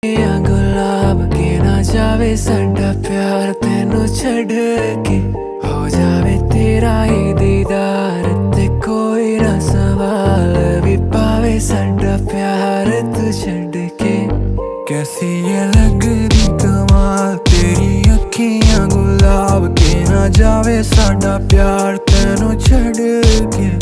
या गुलाब के ना जावे साडा प्यार तेनू छड़ के हो जावे तेरा ही दीदार ते कोई ना सवाल भी पावे साडा प्यार तू छड़ के। कैसी ये लगदी कमाल तेरी अखियां गुलाब के ना जावे साडा प्यार तेनू छड़ के।